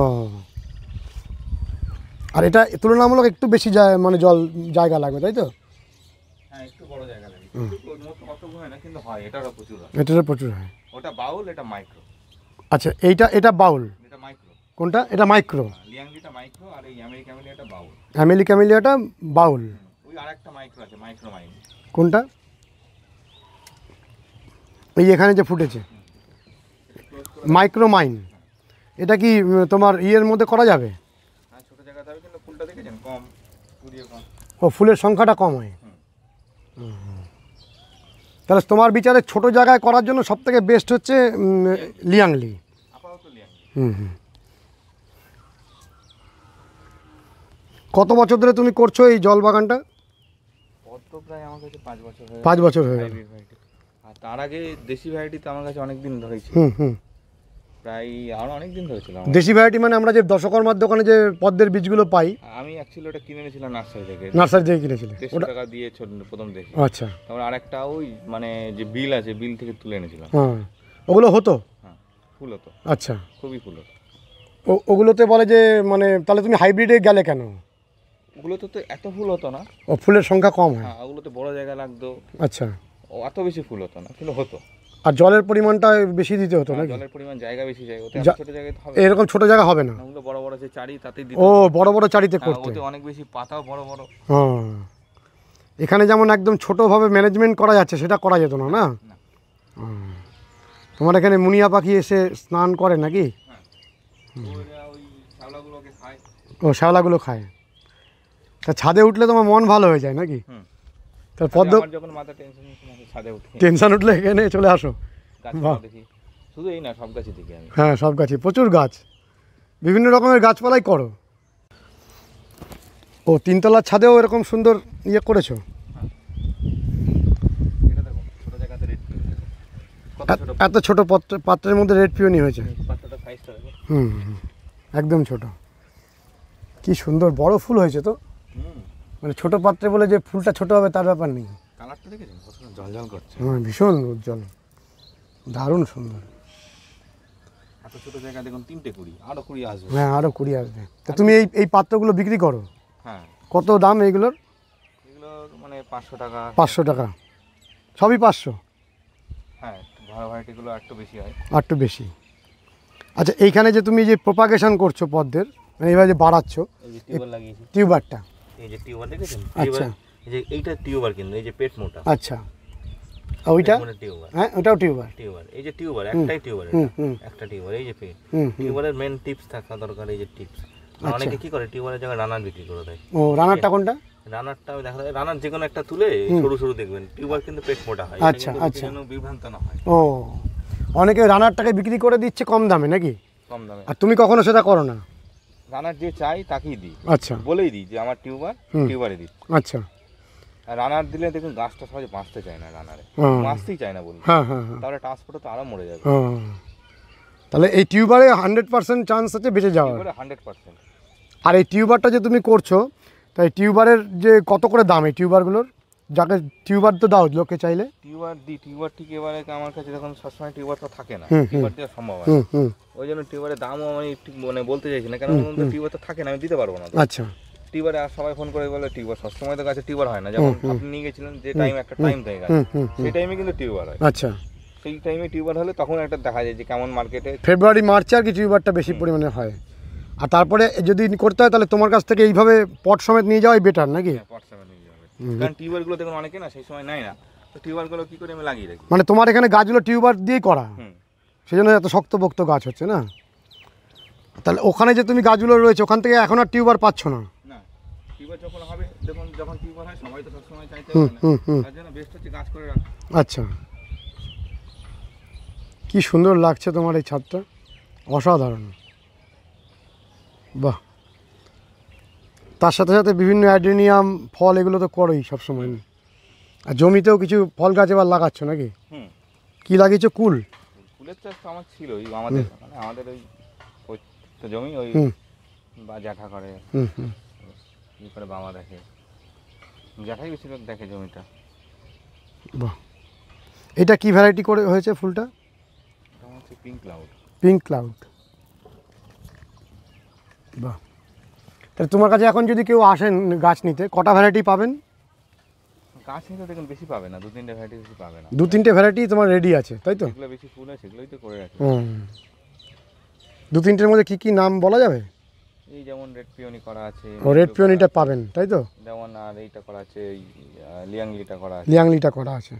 Speaker 1: আর এটা তুলনামূলক একটু বেশি মানে জায়গা লাগবে, তাই তো?
Speaker 2: হ্যাঁ, একটু বড় জায়গা লাগে, অত হয় না, কিন্তু হয়, এটারও প্রচুর হয়।
Speaker 1: এটারও প্রচুর হয়।
Speaker 2: ওটা বাউল, এটা মাইক্রো।
Speaker 1: আচ্ছা, এটা বাউল,
Speaker 2: এটা মাইক্রো।
Speaker 1: কোনটা? এটা মাইক্রো।
Speaker 2: লিয়াংলিটা মাইক্রো, আর এই আমেরিকামিলিয়াটা বাউল।
Speaker 1: আমেরিকামিলিয়াটা বাউল।
Speaker 2: ওই আরেকটা মাইক্রো আছে, মাইক্রো মাইন।
Speaker 1: কোনটা? এই এখানে যে ফুটেছে মাইক্রোমাইন, এটা কি তোমার ইয়ের মধ্যে করা যাবে?
Speaker 2: হ্যাঁ, ছোট জায়গা থাকবে, কিন্তু ফুলটা দেখেছেন কম, কুড়িয়ে কম।
Speaker 1: ও, ফুলের সংখ্যাটা কম হয়। তাহলে তোমার বিচারে ছোট জায়গায় করার জন্য সবথেকে বেস্ট হচ্ছে লিয়াংলি। কত বছর ধরে তুমি করছো এই জল বাগানটা?
Speaker 2: প্রায় আমার কাছে 5 বছর হয়ে
Speaker 1: 5 বছর হয়ে গেল।
Speaker 2: আর তার আগে দেশি ভ্যারাইটি তো আমার কাছে অনেক দিন ধরেই ছিল, প্রায় আরো অনেক দিন ধরে ছিল।
Speaker 1: দেশি ভ্যারাইটি মানে আমরা যে দশকর্মার দোকানে যে পদ্মের বীজগুলো পাই,
Speaker 2: আমি অ্যাকচুয়ালি ওটা কিনে এনেছিলাম নার্সারি থেকে
Speaker 1: কিনেছিলে?
Speaker 2: 150 টাকা দিয়ে প্রথম দেখি।
Speaker 1: আচ্ছা,
Speaker 2: তারপর আরেকটা ওই মানে যে বিল আছে, বিল থেকে তুলে এনেছিলাম।
Speaker 1: হ্যাঁ, ওগুলো হতো?
Speaker 2: হ্যাঁ, ফুল হতো।
Speaker 1: আচ্ছা,
Speaker 2: খুবই ফুল হতো।
Speaker 1: ওগুলোতে বলে যে মানে তাহলে তুমি হাইব্রিডে গেলে কেন?
Speaker 2: ওগুলোতে তো এত ফুল হতো না,
Speaker 1: ও, ফুলের সংখ্যা কম হয়।
Speaker 2: হ্যাঁ, ওগুলোতে বড় জায়গা লাগতো।
Speaker 1: আচ্ছা,
Speaker 2: ও এত বেশি ফুল হতো না, কিন্তু হতো।
Speaker 1: আর জলের পরিমাণটা বেশি দিতে হতো নাকি?
Speaker 2: জলের পরিমাণ জায়গা বেশি যায়, ওতে ছোট জায়গায় তো হবে
Speaker 1: এরকম ছোট জায়গা হবে না,
Speaker 2: ওগুলো বড় বড় যে চারি তাতে দিতে।
Speaker 1: ও বড় বড় চারিতে করতে,
Speaker 2: ওতে অনেক বেশি পাতাও বড় বড়।
Speaker 1: হ্যাঁ, এখানে যেমন একদম ছোটোভাবে ম্যানেজমেন্ট করা যাচ্ছে সেটা করা যেত না, না? তোমার এখানে মুনিয়া পাখি এসে স্নান করে নাকি? ও শ্যাওলাগুলো খায়। তা ছাদে উঠলে তোমার মন ভালো হয়ে যায় নাকি? তার পদ্ম
Speaker 2: যখন মাথা ছাদে উঠে
Speaker 1: টেনশন উঠলে এখানে চলে আসো।
Speaker 2: দেখি শুধু এই না, সব গাছই দেখি আমি।
Speaker 1: হ্যাঁ, সব গাছই, প্রচুর গাছ, বিভিন্ন রকমের গাছপালাই করো। ও তিনতলার ছাদেও এরকম সুন্দর ইয়ে করেছো। এত ছোট পাত্রের মধ্যে রেড পিওনি হয়েছে। হুম, একদম ছোট, কি সুন্দর বড় ফুল হয়েছে তো। মানে ছোট পাত্রে বলে যে ফুলটা ছোট হবে তার ব্যাপার নেই।
Speaker 2: কালারটা দেখেছেন কত ঝলঝল করছে?
Speaker 1: হ্যাঁ, ভীষণ উজ্জ্বল, দারুণ সুন্দর।
Speaker 2: এত ছোট জায়গা দেখুন, 3টে কুড়ি, আরো কুড়ি আসবে।
Speaker 1: হ্যাঁ, আরো কুড়ি আসবে। তা তুমি এই পাত্রগুলো বিক্রি করো?
Speaker 2: হ্যাঁ।
Speaker 1: কত দাম এইগুলোর?
Speaker 2: এগুলো মানে 500 টাকা।
Speaker 1: 500 টাকা সবই 500?
Speaker 2: হ্যাঁ, ভালো ভ্যারাইটিগুলো একটু বেশি হয়।
Speaker 1: একটু বেশি। আচ্ছা, এইখানে যে তুমি যে প্রপাগেশন করছো পদ্মের, মানে এইভাবে যে বাড়াচ্ছ,
Speaker 2: এই যে টিউবার লাগিয়েছি,
Speaker 1: টিউবারটা,
Speaker 2: এই যে টিউবার দেখেছেন?
Speaker 1: আচ্ছা,
Speaker 2: এই যে এইটা টিউবার, কিন্তু এই যে পেট মোটা।
Speaker 1: আচ্ছা, ওইটা?
Speaker 2: টিউবার।
Speaker 1: হ্যাঁ, ওটাও টিউবার।
Speaker 2: টিউবার, এই যে টিউবার, একটাই টিউবার, একটা টিউবার। এই যে পেট টিউবারের মেন টিপস থাকা দরকার, এই যে টিপস। অনেকে কি করে টিউবারের জায়গায় রানার বিক্রি করে দেয়।
Speaker 1: ও, রানারটা কোনটা?
Speaker 2: রানারটা আমি দেখা যায়, রানার যে কোনো একটা তুলে সরু সরু দেখবেন, টিউবার কিন্তু পেট মোটা হয়।
Speaker 1: আচ্ছা, আচ্ছা,
Speaker 2: যেন বিভ্রান্ত না হয়।
Speaker 1: ও, অনেকে রানারটাকে বিক্রি করে দিচ্ছে কম দামে নাকি?
Speaker 2: কম দামে।
Speaker 1: আর তুমি কখনো সেটা করো না?
Speaker 2: রানার যে চাই তাকেই দিই।
Speaker 1: আচ্ছা,
Speaker 2: বলেই দিই যে আমার টিউবার, টিউবারে দিই।
Speaker 1: আচ্ছা।
Speaker 2: আর রানার দিলে দেখুন গাছটা সহজে বাঁচতে চায় না, রানারে বাঁচতেই চায় না বলুন।
Speaker 1: হ্যাঁ, হ্যাঁ, হ্যাঁ।
Speaker 2: তাহলে ট্রান্সপোর্টে তো আরও মরে যাবে।
Speaker 1: তাহলে এই টিউবারে 100% চান্স আছে বেঁচে যাওয়ার।
Speaker 2: 100%।
Speaker 1: আর এই টিউবারটা যে তুমি করছো, তাই টিউবারের যে কত করে দাম এই টিউবারগুলোর? যাকে টিউবার তো দাও লোকে চাইলে।
Speaker 2: টিউবার দিই, টিউবার ঠিক এবারে আমার কাছে যখন সবসময় টিউবার তো থাকে না, টিউবার দেওয়া সম্ভব হয় না। ওই জন্য টিউবারের দামও আমি ঠিক মানে বলতে চাইছি না, কেন টিউবার তো থাকে না, আমি দিতে পারবো না।
Speaker 1: আচ্ছা।
Speaker 2: টিউবারে আর সবাই ফোন করে বলে টিউবার, সবসময় তো গাছে টিউবার হয় না। যেমন আপনি নিয়ে গেছিলেন যে টাইম, একটা টাইম থেকে গেছে, সেই টাইমে কিন্তু টিউবার হয়।
Speaker 1: আচ্ছা,
Speaker 2: সেই টাইমে টিউবার হলে তখন একটা দেখা যায় যে কেমন মার্কেটে।
Speaker 1: ফেব্রুয়ারি মার্চে আর কি টিউবারটা বেশি পরিমাণে হয়। আর তারপরে যদি করতে হয় তাহলে তোমার কাছ থেকে এইভাবে পট সমেত নিয়ে যাওয়াই বেটার নাকি?
Speaker 2: পট সমেত নিয়ে যাবে, কারণ টিউবারগুলো দেখুন অনেকে না সেই সময় নেয় না, তো টিউবারগুলো কি করে আমি লাগিয়ে রাখি।
Speaker 1: মানে তোমার এখানে গাছগুলো টিউবার দিয়েই করা, সেই জন্য এত শক্তপোক্ত গাছ হচ্ছে না? তাহলে ওখানে যে তুমি গাছগুলো রয়েছে ওখান থেকে এখন আর টিউবার পাচ্ছ না?
Speaker 2: না, টিউবার যখন হবে দেখুন, যখন টিউবার হয় সবাই তো সবসময় চাইতে পারে না, তার জন্য বেস্ট হচ্ছে গাছ করে রাখা।
Speaker 1: আচ্ছা, কি সুন্দর লাগছে তোমার এই ছাদটা, অসাধারণ। বাহ, তার সাথে সাথে বিভিন্ন অ্যাডেনিয়াম ফল এগুলো তো করোই সবসময়। আর জমিতেও কিছু ফল গাছ এবার লাগাচ্ছ নাকি? কি লাগিয়েছো? কুল?
Speaker 2: কুলের চাষ তো আমার ছিল, ওই আমাদের মানে আমাদের ওই তো জমি, ওই বা জ্যাঠা করে কি করে বাবা দেখে, জ্যাঠাই বেশিরভাগ দেখে জমিটা।
Speaker 1: বাহ, এটা কি ভ্যারাইটি করে হয়েছে ফুলটা?
Speaker 2: এটা হচ্ছে পিঙ্ক ক্লাউড।
Speaker 1: পিঙ্ক ক্লাউড, বাহ। তাহলে তোমার কাছে এখন যদি কেউ আসেন গাছ নিতে, কটা ভ্যারাইটি পাবেন?
Speaker 2: গাছ নিতে দেখুন বেশি পাবে না, 2-3টে ভ্যারাইটি বেশি পাবে না।
Speaker 1: 2-3টে ভ্যারাইটি তোমার রেডি আছে তাই তো?
Speaker 2: যেগুলো বেশি ফুল হয় সেগুলোই তো করে রাখি।
Speaker 1: 2-3টের মধ্যে কি কি নাম বলা যাবে?
Speaker 2: এই যেমন রেড পিওনি করা আছে।
Speaker 1: ও, রেড পিওনিটা পাবেন তাই তো?
Speaker 2: যেমন আর এইটা করা আছে, লিয়াংলিটা করা আছে।
Speaker 1: লিয়াংলিটা করা আছে।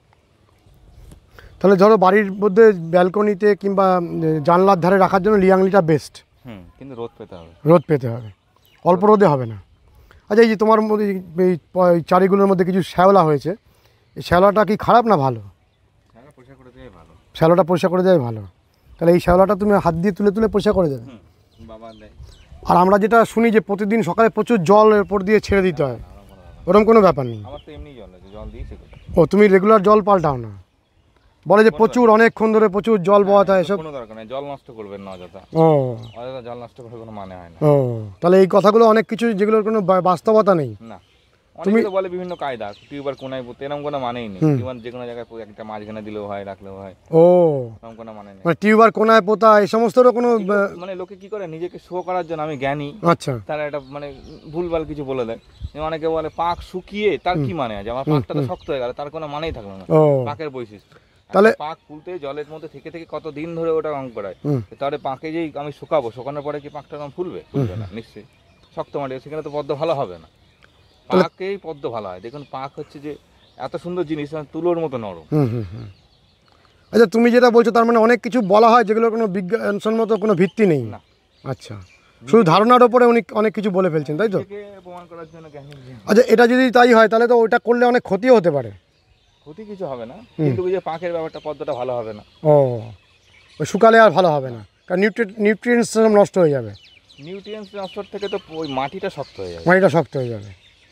Speaker 1: তাহলে ধরো বাড়ির মধ্যে ব্যালকনিতে কিংবা জানলার ধারে রাখার জন্য লিয়াংলিটা বেস্ট।
Speaker 2: কিন্তু রোদ পেতে হবে।
Speaker 1: রোদ পেতে হবে, অল্প রোদে হবে না। আচ্ছা, এই যে তোমার মধ্যে এই চারিগুলোর মধ্যে কিছু শ্যাওলা হয়েছে, এই শ্যাওলাটা কি খারাপ না ভালো?
Speaker 2: শ্যাওলা পরিষ্কার করে দেওয়াই ভালো।
Speaker 1: শ্যাওলাটা পরিষ্কার করে দেওয়াই ভালো। তাহলে এই শ্যাওলাটা তুমি হাত দিয়ে তুলে তুলে পরিষ্কার করে দেবে?
Speaker 2: বাবা দেয়।
Speaker 1: আর আমরা যেটা শুনি যে প্রতিদিন সকালে প্রচুর জল এর উপর দিয়ে ছেড়ে দিতে হয়, ওরকম কোনো ব্যাপার নেই?
Speaker 2: আমার তো এমনি জল আছে, জল দিয়েছি।
Speaker 1: ও, তুমি রেগুলার জল পাল্টাও না? বলে যে প্রচুর অনেকক্ষণ ধরে প্রচুর জল বওয়াতে হয়, এসব
Speaker 2: কোনো দরকার নেই, জল নষ্ট করবেন না অযথা।
Speaker 1: ও,
Speaker 2: অযথা জল নষ্ট করার কোনো মানে হয় না।
Speaker 1: ও, তাহলে এই কথাগুলো অনেক কিছু যেগুলোর কোনো বাস্তবতা নেই।
Speaker 2: না, অনেকে তো বলে বিভিন্ন কায়দা, টিউবার কোনায় পুঁতে, এরকম কোনো মানেই নেই। টিউবার যে কোনো জায়গায় একটা মাঝখানে দিলেও হয়, রাখলেও হয়।
Speaker 1: ও,
Speaker 2: এরকম কোনো মানে নেই।
Speaker 1: মানে টিউবার কোনায় পোতা এই সমস্তরও কোনো
Speaker 2: মানে লোকে কি করে নিজেকে শো করার জন্য, আমি জ্ঞানী,
Speaker 1: আচ্ছা,
Speaker 2: তারা এটা মানে ভুলভাল কিছু বলে দেয়। অনেকে বলে পাক শুকিয়ে, তার কি মানে আছে? আমার পাকটা তো শক্ত হয়ে গেল, তার কোনো মানেই থাকলো না। পাকের বৈশিষ্ট্য
Speaker 1: তাহলে
Speaker 2: পাক ফুলতে জলের মধ্যে থেকে থেকে কত দিন ধরে ওটা রং করায়,
Speaker 1: হুম।
Speaker 2: তাহলে পাকে যেই আমি শুকানোর পরে কি পাকটা রং ফুলবে না নিশ্চয়ই, শক্ত মাটি সেখানে তো পদ্ম ভালো হবে না। পাকেই পদ্ম ভালো হয়। দেখুন পাক হচ্ছে যে এত সুন্দর জিনিস, তুলোর মতো নরম।
Speaker 1: আচ্ছা, তুমি যেটা বলছো তার মানে অনেক কিছু বলা হয় যেগুলোর কোনো বিজ্ঞানসম্মত কোনো ভিত্তি নেই।
Speaker 2: না।
Speaker 1: আচ্ছা, শুধু ধারণার ওপরে উনি অনেক কিছু বলে ফেলছেন, তাই তো?
Speaker 2: প্রমাণ করার জন্য জ্ঞানী।
Speaker 1: আচ্ছা, এটা যদি তাই হয় তাহলে তো ওইটা করলে অনেক ক্ষতিও হতে পারে।
Speaker 2: ক্ষতি কিছু হবে না, কিন্তু ওই যে পাকের ব্যাপারটা পদ্মটা ভালো হবে না।
Speaker 1: ও, ওই শুকালে আর ভালো হবে না, কারণ নিউট্রিয়েন্টস নষ্ট হয়ে যাবে।
Speaker 2: নিউট্রিয়েন্টস নষ্ট থেকে তো ওই মাটিটা শক্ত হয়ে যাবে।
Speaker 1: মাটিটা শক্ত হয়ে যাবে।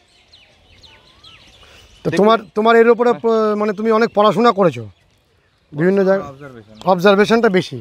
Speaker 1: তো তোমার এর উপরে মানে তুমি অনেক পড়াশোনা করেছো বিভিন্ন জায়গায়, অবজারভেশনটা বেশি।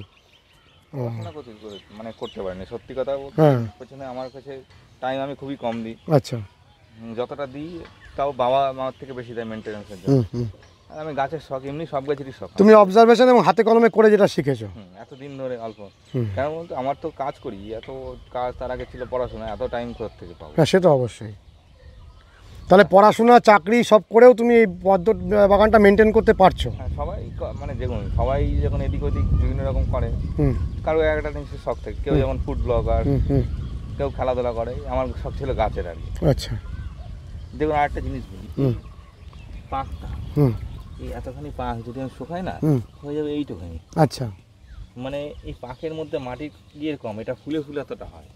Speaker 2: মানে করতে পারিনি সত্যি কথা বলতে। পেছনে আমার কাছে টাইম আমি খুবই কম দিই।
Speaker 1: আচ্ছা,
Speaker 2: যতটা দিই তাও বাবা মার থেকে বেশি দেয় মেনটেন্যান্সের জন্য। আর আমি গাছের শখ, এমনি সব গাছেরই শখ।
Speaker 1: তুমি অবজারভেশন এবং হাতে কলমে করে যেটা শিখেছো
Speaker 2: এতদিন ধরে অল্প, কেন বলতো আমার তো কাজ করি, এত কাজ, তার আগে ছিল পড়াশোনা, এত টাইম কোথা থেকে পাবো?
Speaker 1: হ্যাঁ, সে তো অবশ্যই। তাহলে পড়াশোনা চাকরি সব করেও তুমি এই পদ্ম বাগানটা মেনটেন করতে পারছো?
Speaker 2: হ্যাঁ, সবাই মানে দেখুন, সবাই যখন এদিক ওদিক বিভিন্ন রকম করে, কারো একটা জিনিসের শখ থাকে, কেউ যেমন ফুড ব্লগার, কেউ খেলাধুলা করে, আমার শখ ছিল গাছের আর কি।
Speaker 1: আচ্ছা,
Speaker 2: দেখুন আরেকটা জিনিস বলি, পাকটা এই এতখানি পাক যদি আমি শুকাই না, হয়ে যাবে এইটুখানি।
Speaker 1: আচ্ছা,
Speaker 2: মানে এই পাকের মধ্যে মাটির ইয়ে কম, এটা ফুলে ফুলে এতটা হয়।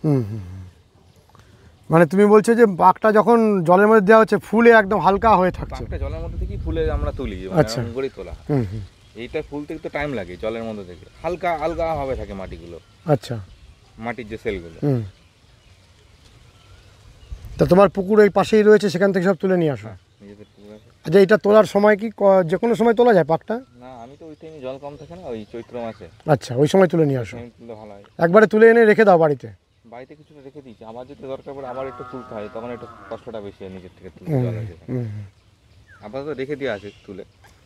Speaker 1: মানে তুমি বলছো যে পাকটা যখন জলের মধ্যে দেওয়া হচ্ছে ফুলে একদম হালকা হয়ে থাকছে।
Speaker 2: পাকটা জলের মধ্যে থেকেই ফুলে আমরা তুলি,
Speaker 1: আচ্ছা,
Speaker 2: করে তোলা। এইটা ফুলতে তো টাইম লাগে জলের মধ্যে থেকে, হালকা হালকা ভাবে থাকে মাটিগুলো।
Speaker 1: আচ্ছা,
Speaker 2: মাটির যে সেলগুলো।
Speaker 1: তা তোমার পুকুর এই পাশেই রয়েছে, সেখান থেকে সব তুলে নিয়ে আসো?
Speaker 2: নিজেদের পুকুর আছে।
Speaker 1: আচ্ছা, এটা তোলার সময় কি যে কোনো সময় তোলা যায় পাকটা?
Speaker 2: না, আমি তো ওই টাইমে জল কম থাকে না, ওই চৈত্র মাসে।
Speaker 1: আচ্ছা, ওই সময় তুলে নিয়ে আসো।
Speaker 2: তুললে ভালো হয়।
Speaker 1: একবারে তুলে এনে রেখে দাও বাড়িতে?
Speaker 2: বাড়িতে কিছুটা রেখে দিয়েছি, আবার যদি দরকার পড়ে আবার একটু তুলতে হয়, তখন একটু কষ্টটা বেশি হয় নিজের থেকে তুলতে। জল আছে আপাতত রেখে দেওয়া আছে তুলে।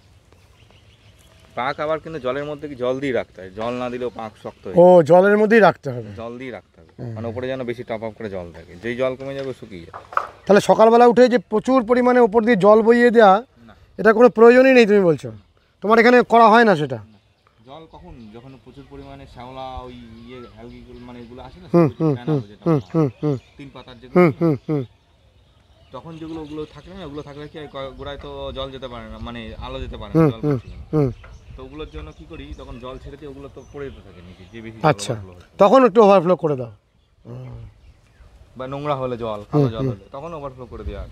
Speaker 2: পাক আবার কিন্তু জলের মধ্যে কি জল দিয়ে রাখতে হয়, জল না দিলেও পাক শক্ত হয়ে।
Speaker 1: ও, জলের মধ্যেই রাখতে হবে?
Speaker 2: জল দিয়ে রাখতে হবে, মানে উপরে যেন বেশি টপ আপ করে জল থাকে, যেই জল কমে যাবে শুকিয়ে যাবে।
Speaker 1: তাহলে সকালবেলা উঠে যে প্রচুর পরিমাণে উপর দিয়ে জল বইয়ে দেওয়া, এটা কোনো প্রয়োজনই নেই তুমি বলছো? তোমার এখানে করা হয় না সেটা?
Speaker 2: জল কখন, যখন প্রচুর পরিমাণে শ্যাওলা ওই ইয়ে অ্যালগিগুলো মানে এগুলো আসে না, তিন পাতার যেগুলো, তখন যেগুলো ওগুলো থাকলে না, ওগুলো থাকলে কি গোড়ায় তো জল যেতে পারে না, মানে আলো যেতে পারে না, জল পড়ছে না। তো ওগুলোর জন্য কি করি, তখন জল ছেড়ে দিয়ে ওগুলো তো পড়ে যেতে থাকে নিচে, যে বেশি।
Speaker 1: আচ্ছা, তখন একটু ওভারফ্লো করে দাও,
Speaker 2: বা নোংরা হলে জল, কালো জল হলে তখন ওভারফ্লো করে দেওয়া।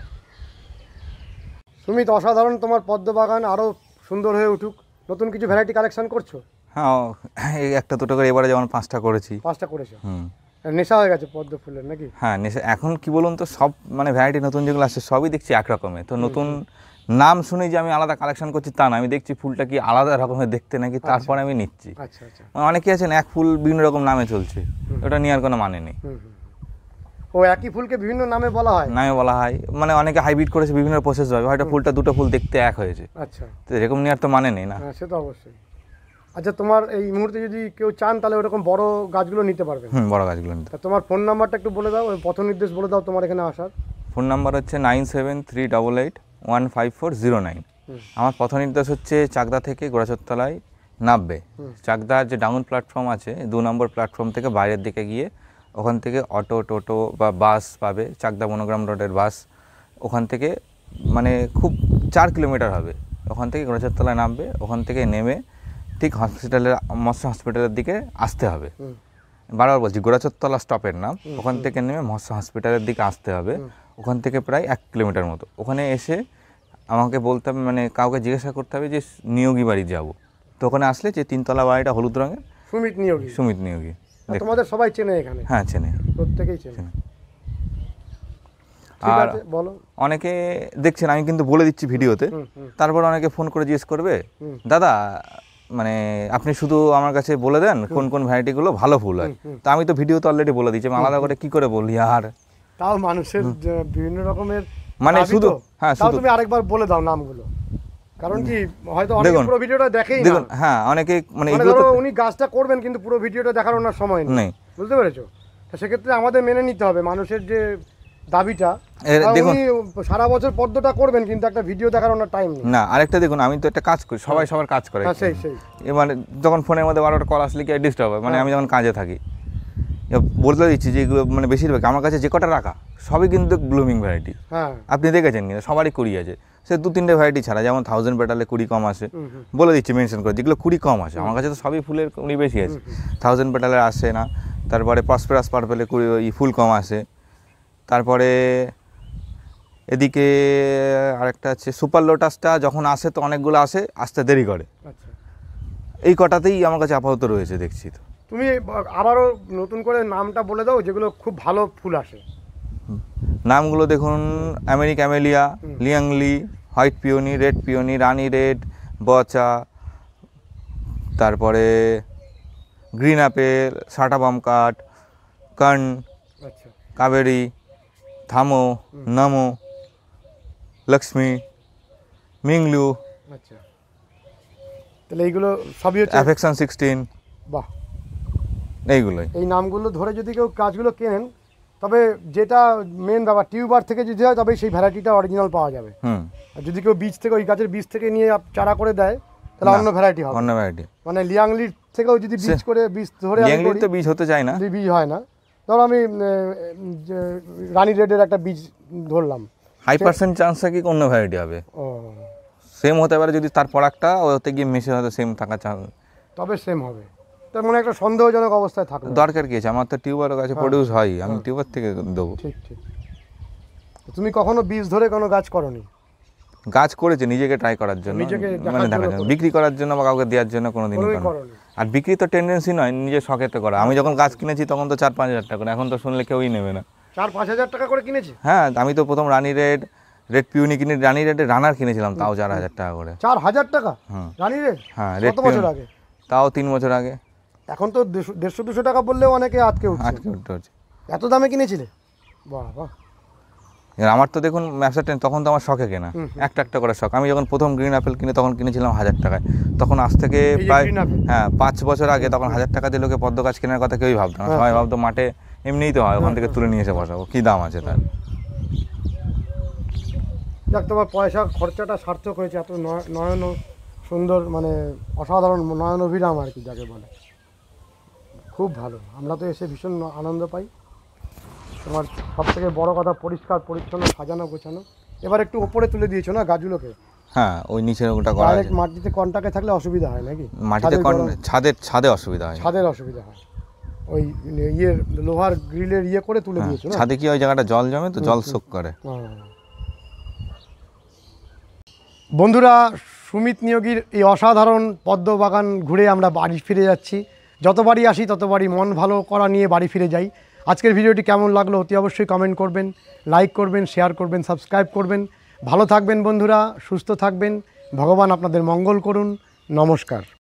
Speaker 1: তুমি তো অসাধারণ, তোমার পদ্ম বাগান আরও সুন্দর হয়ে উঠুক। নতুন কিছু ভ্যারাইটি কালেকশন করছো?
Speaker 2: হ্যাঁ, এই একটা দুটো করে এবারে যেমন 5টা করেছি।
Speaker 1: 5টা করেছো? নেশা হয়ে গেছে পদ্ম ফুলের নাকি?
Speaker 2: হ্যাঁ, নেশা। এখন কি বলুন তো, সব মানে ভ্যারাইটি নতুন যেগুলো আসছে সবই দেখছি একরকমের। তো নতুন নাম শুনেই যে আমি আলাদা কালেকশন করছি তা না, আমি দেখছি ফুলটা কি আলাদা রকমের দেখতে নাকি, তারপরে আমি নিচ্ছি।
Speaker 1: আচ্ছা, আচ্ছা।
Speaker 2: অনেকে আছেন এক ফুল বিভিন্ন রকম নামে চলছে, ওটা নিয়ে আর কোনো মানে নেই।
Speaker 1: ও, একই ফুলকে বিভিন্ন নামে বলা হয়?
Speaker 2: নামে বলা হয়, মানে অনেকে হাইব্রিড করেছে বিভিন্ন প্রসেস ভাবে, হয়তো ফুলটা দুটো ফুল দেখতে এক হয়েছে।
Speaker 1: আচ্ছা,
Speaker 2: তো এরকম নিয়ে আর তো মানে নেই না।
Speaker 1: হ্যাঁ, সে তো অবশ্যই। আচ্ছা, তোমার এই মুহূর্তে যদি কেউ চান তাহলে ওরকম বড় গাছগুলো নিতে পারবেন?
Speaker 2: বড় গাছগুলো নিতে।
Speaker 1: তোমার ফোন নাম্বারটা একটু বলে দাও, পথ নির্দেশ বলে দাও তোমার এখানে আসার।
Speaker 2: ফোন নাম্বার হচ্ছে 9738815409। আমার পথ নির্দেশ হচ্ছে চাকদা থেকে গোড়াচরতলায় নামবে। চাকদার যে ডাউন প্ল্যাটফর্ম আছে, 2 নম্বর প্ল্যাটফর্ম থেকে বাইরের দিকে গিয়ে ওখান থেকে অটো, টোটো বা বাস পাবে, চাকদা বনগ্রাম রোডের বাস। ওখান থেকে মানে খুব 4 কিলোমিটার হবে, ওখান থেকে গোড়াচরতলায় নামবে। ওখান থেকে নেমে ঠিক মৎস্য হসপিটালের দিকে আসতে হবে। বারবার বলছি, গোড়াচরতলা স্টপের নাম। ওখান থেকে নেমে মৎস্য হসপিটালের দিকে আসতে হবে। ওখান থেকে প্রায় 1 কিলোমিটার মতো। ওখানে এসে আমাকে বলতে হবে, মানে কাউকে জিজ্ঞাসা করতে হবে যে নিয়োগী বাড়ি যাব। তো ওখানে আসলে যে 3তলা বাড়িটা হলুদ রঙের, সুমিত নিয়োগী।
Speaker 1: তোমাদের সবাই চেনে এখানে?
Speaker 2: হ্যাঁ, চেনে,
Speaker 1: প্রত্যেকেই চেনে।
Speaker 2: আর অনেকে দেখছেন, আমি কিন্তু বলে দিচ্ছি ভিডিওতে, তারপর অনেকে ফোন করে জিজ্ঞেস করবে, দাদা মানে আপনি শুধু আমার কাছে বলে দেন কোন কোন ভ্যারাইটিগুলো ভালো ফুল হয়। তা আমি তো ভিডিওতে অলরেডি বলে দিচ্ছি, আমি আলাদা করে কি করে বলি আর।
Speaker 1: তাও মানুষের বিভিন্ন রকমের
Speaker 2: মানে শুধু,
Speaker 1: হ্যাঁ, শুধু তুমি আরেকবার বলে দাও নামগুলো, কারণ কি হয়তো অনেকে পুরো ভিডিওটা দেখেই না।
Speaker 2: হ্যাঁ, অনেকে মানে
Speaker 1: উনি গাছটা করবেন কিন্তু পুরো ভিডিওটা দেখার ওনার সময় নেই, বুঝতে পেরেছো? তো সেক্ষেত্রে আমাদের মেনে নিতে হবে মানুষের যে দাবিটা,
Speaker 2: দেখুন
Speaker 1: সারা বছর পদ্মটা করবেন কিন্তু একটা ভিডিও দেখার ওনার টাইম নেই।
Speaker 2: না, আরেকটা দেখুন, আমি তো একটা কাজ করি, সবাই সবার কাজ করে।
Speaker 1: সেই সেই
Speaker 2: মানে যখন ফোনের মধ্যে 12টা কল আসলে কি ডিস্টার্ব হয়, মানে আমি যখন কাজে থাকি বলতে দিচ্ছি যে এগুলো মানে বেশিরভাগ আমার কাছে যে কটা রাখা সবই কিন্তু ব্লুমিং ভ্যারাইটি।
Speaker 1: হ্যাঁ,
Speaker 2: আপনি দেখেছেন কিন্তু সবারই কুড়ি আছে, সে 2-3টে ভ্যারাইটি ছাড়া, যেমন 1000 পেটালে কুড়ি কম আসে, বলে দিচ্ছি মেনশন করে, যেগুলো কুড়ি কম আসে আমার কাছে তো সবই ফুলের কুড়ি বেশি আছে। 1000 পেটালের আসে না, তারপরে প্রসপেরাস পার্পেলে কুড়ি ফুল কম আসে, তারপরে এদিকে আরেকটা আছে সুপার লোটাসটা, যখন আসে তো অনেকগুলো আসে, আসতে দেরি করে।
Speaker 1: আচ্ছা,
Speaker 2: এই কটাতেই আমার কাছে আপাতত রয়েছে দেখছি। তো
Speaker 1: তুমি আবারও নতুন করে নামটা বলে দাও যেগুলো খুব ভালো ফুল আসে।
Speaker 2: নামগুলো দেখুন, আমেরিক অ্যামেলিয়া, লিয়াংলি, white peony, red peony, Rani red, বচা, তারপরে গ্রিন অ্যাপেল, সাটা বামকাট, কর্ন,
Speaker 1: আচ্ছা,
Speaker 2: কাবেরি, থামো, নামো, লক্ষ্মী, মিংলু,
Speaker 1: আচ্ছা, তাহলে এইগুলো সবই হচ্ছে
Speaker 2: অ্যাফেকশন 16,
Speaker 1: বাহ।
Speaker 2: এইগুলোই।
Speaker 1: এই নামগুলো ধরে যদি কেউ গাছগুলো কেনেন, তবে যেটা মেন ব্যাপার টিউবার থেকে যদি হয় তবে সেই ভ্যারাইটিটা অরিজিনাল পাওয়া যাবে। আর যদি কেউ বীজ থেকে, ওই গাছের বীজ থেকে নিয়ে চারা করে দেয় তাহলে অন্য ভ্যারাইটি হবে,
Speaker 2: অন্য ভ্যারাইটি।
Speaker 1: মানে লিয়াংলির থেকেও যদি বীজ করে বীজ ধরে
Speaker 2: লিয়াংলির তো বীজ হতে চায় না,
Speaker 1: যদি বীজ হয় না, ধরো আমি যে রানি রেডের একটা বীজ ধরলাম,
Speaker 2: হাই পার্সেন্ট চান্স থাকে অন্য ভ্যারাইটি হবে।
Speaker 1: ও
Speaker 2: সেম হতে পারে যদি তার প্রোডাক্টটা ওতে গিয়ে মিশে হয়তো সেম থাকা চান্স,
Speaker 1: তবে সেম হবে। তার মানে একটা সন্দেহজনক অবস্থায় থাকবে।
Speaker 2: দরকার কি আছে, আমার তো টিউবারের কাছে প্রডিউস হয়, আমি টিউবার থেকে দেবো।
Speaker 1: ঠিক ঠিক। তুমি কখনো বীজ ধরে কোনো গাছ করনি?
Speaker 2: গাছ করেছে নিজেকে ট্রাই করার জন্য,
Speaker 1: নিজেকে
Speaker 2: মানে দেখার জন্য, বিক্রি করার জন্য বা কাউকে দেওয়ার জন্য কোনোদিন
Speaker 1: করনি?
Speaker 2: আর বিক্রি তো টেন্ডেন্সি নয়, নিজের শখেতে করা। আমি যখন গাছ কিনেছি তখন তো 4-5 হাজার টাকা করে, এখন তো শুনলে কেউই নেবে না।
Speaker 1: 4-5 হাজার টাকা করে কিনেছি?
Speaker 2: হ্যাঁ, আমি তো প্রথম রানি রেড, রেড পিউনি কিনে, রানি রেডের রানার কিনেছিলাম, তাও 4,000 টাকা করে।
Speaker 1: 4,000 টাকা রানি রেড?
Speaker 2: হ্যাঁ,
Speaker 1: কত বছর আগে?
Speaker 2: তাও 3 বছর আগে।
Speaker 1: এখন তো 150-200 টাকা বললেও অনেকে আটকে উঠছে। এত দামে কিনেছিলে? বাহ বাহ।
Speaker 2: আমার তো দেখুন ব্যবসা তখন তো আমার শখে কেনা, একটা একটা করে শখ। আমি যখন প্রথম গ্রিন অ্যাপেল কিনে তখন কিনেছিলাম 1000 টাকায়, তখন আজ থেকে প্রায় 5 বছর আগে, তখন 1000 টাকা দিয়ে লোকে পদ্ম গাছ কেনার কথা কেউই ভাবতো না। সবাই ভাবতো মাঠে এমনিই তো হয়, ওখান থেকে তুলে নিয়ে এসে বসাবো, কী দাম আছে তার।
Speaker 1: যাক, তোমার পয়সা খরচাটা সার্থক হয়েছে, এত নয়ন সুন্দর, মানে অসাধারণ নয়ন অভিরাম আর কি যাকে বলে। খুব ভালো, আমরা তো এসে ভীষণ আনন্দ পাই। তোমার সব থেকে বড় কথা পরিষ্কার পরিচ্ছন্ন, সাজানো গোছানো। এবার একটু ওপরে তুলে দিয়েছো না গাছগুলোকে?
Speaker 2: হ্যাঁ, ওই নিচের ওটা করা আছে।
Speaker 1: মাটিতে কন্টাক্টে থাকলে অসুবিধা হয় নাকি?
Speaker 2: মাটিতে ছাদে অসুবিধা হয়,
Speaker 1: ছাদের অসুবিধা হয়। ওই ইয়ের লোহার গ্রিলের ইয়ে করে তুলে দিয়েছো না?
Speaker 2: ছাদে কি ওই জায়গাটা জল জমে তো, জল শোক করে।
Speaker 1: বন্ধুরা, সুমিত নিয়োগীর এই অসাধারণ পদ্ম বাগান ঘুরে আমরা বাড়ি ফিরে যাচ্ছি। যতবারই আসি ততবারই মন ভালো করা নিয়ে বাড়ি ফিরে যাই। আজকের ভিডিওটি কেমন লাগলো অতি অবশ্যই কমেন্ট করবেন, লাইক করবেন, শেয়ার করবেন, সাবস্ক্রাইব করবেন। ভালো থাকবেন বন্ধুরা, সুস্থ থাকবেন, ভগবান আপনাদের মঙ্গল করুন। নমস্কার।